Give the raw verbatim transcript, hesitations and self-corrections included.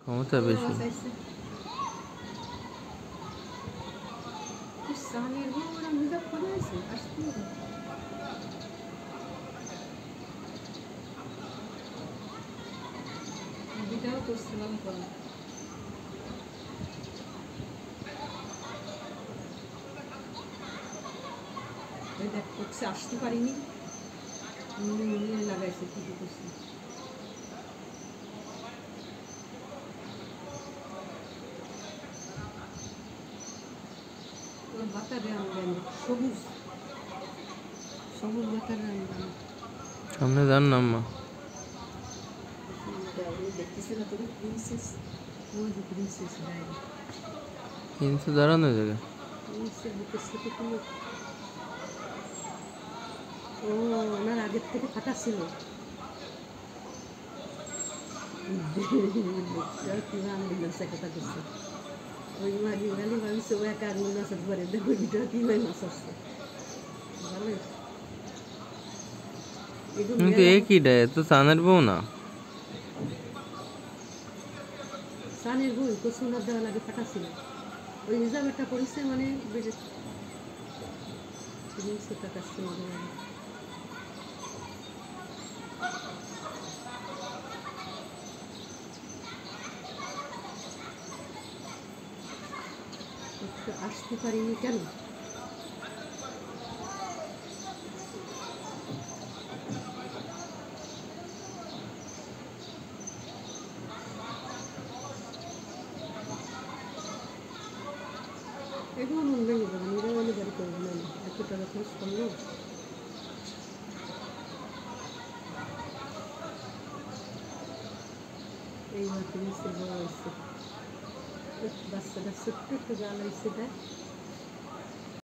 ক্ষমতা বেশি। আসতে পারিনি লাগাইছে কি করছে বাতারে আনবেন সবুজ সবুজ বাতারে আনবেন সামনে যান না আম্মা দেখতেছি না তোর প্রিন্সেস ওই যে প্রিন্সেস ডায়রি প্রিন্সেস দাঁড়ানো জায়গা প্রিন্সেস বুকের সাথে কোনো ও ওনার আগের থেকে ফাটা ছিল কিভাবে আনবিন্যাসে কথা করছে ওই মাঝি গালি ভাবিছে ও একা আগুন নাচাতে পারে দেখো ভিতরে কীভাবে নাচ আসছে ভালো কিন্তু এ কি ডায় তো সানের বউ না সানের বই কচুনার দেওয়া লাগে ফাটা ছিল ওই হিসাব একটা করেছে মানে বেড়ে তিনশো টাকা ছিল আসতে পারিনি কেন এগুলো মন ভেঙে যাবে নিরামলে বাড়ি করবো না এত টাকা খরচ করলো এইবার তুমি সে বড় হয়েছে বাচ্চাটা ছোট্ট একটু গাল হয়েছে দেখ